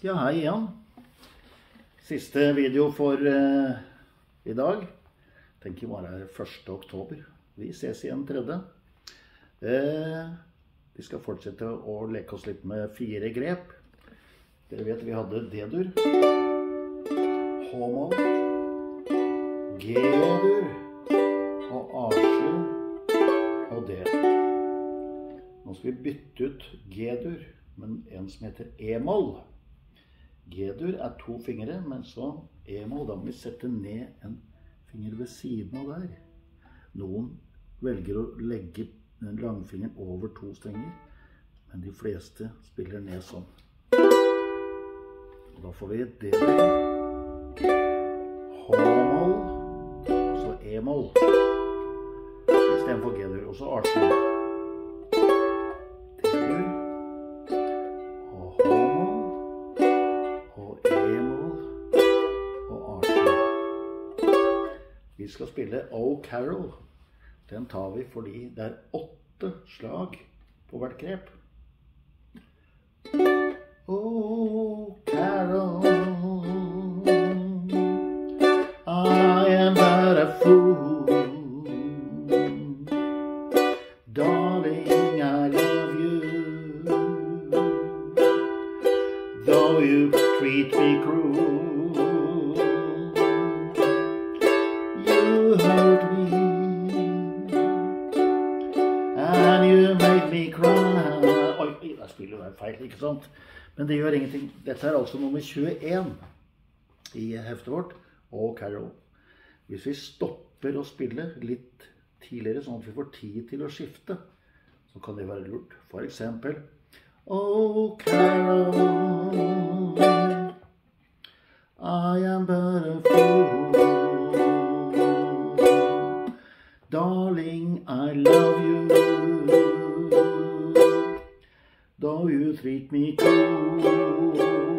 Ja, hei igjen. Siste video for i dag. Tenker bare 1. oktober. Vi ses igjen 3. Vi skal fortsette å leke oss litt med 4 grep. Dere vet vi hadde D-dur, H-moll, G-dur og A7 og D. Nå skal vi bytte ut G-dur, men en som heter E-moll. G-dur 2 fingre, men så E-moll, da må vi sette ned en finger ved siden av der. Noen velger å legge den langfingeren over 2 strenger, men de fleste spiller ned sånn. Og da får vi D-dur, H-moll, og så E-moll, i stedet for G-dur, og så A7. Vi skal spille O Carol. Den tar vi fordi det 8 slag på hvert grep. O Carol, I am but a fool. Darling, I love you, though you treat me cruel. You hurt me, and you make me cry. Oi, der spiller jeg feil, ikke sant? Men det gjør ingenting. Dette altså nummer 21 i heftet vårt, O Carol. Hvis vi stopper å spille litt tidligere, sånn at vi får tid til å skifte, så kan det være lurt. For eksempel, O Carol, I am but a fool. Darling, I love you, though you treat me cruel.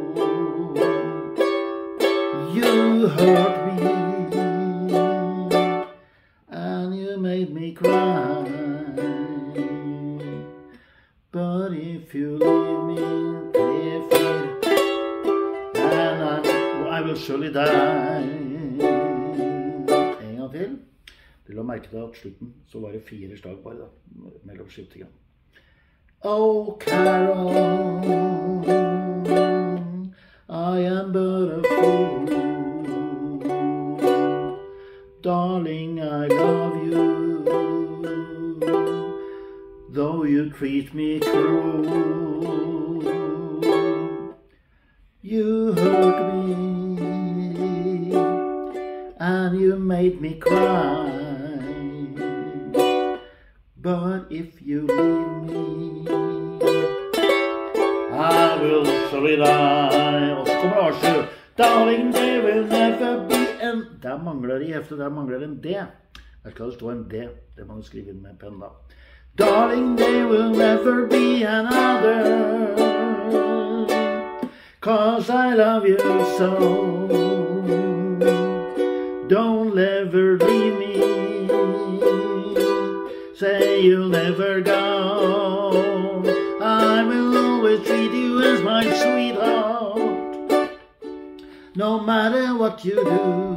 You hurt me, and you made me cry. But if you leave me, and I will surely die. En gang til. Du la merke til at slutten så var det 4 slag bare da, mellom skiftingene. O Carol, I am but a fool. Darling, I love you, though you treat me cruel. You hurt me, and you made me cry. But if you leave me, I will surely die. Og så kommer A7. Darling, there will never be en... Der mangler det i heftet, der mangler en D. Der skal det stå en D. Det må du skrive inn med penn da. Darling, there will never be another, 'cause I love you so. Don't ever leave me. Say you'll never go. I will always treat you as my sweetheart, no matter what you do.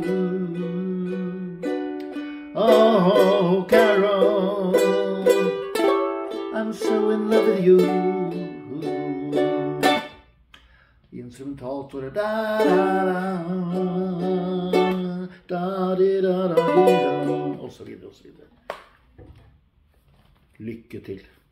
Oh, Carol, I'm so in love with you. Instrumentalt står det da-da-da, da-di-da-da-di-da, og så videre og så videre. Lykke til!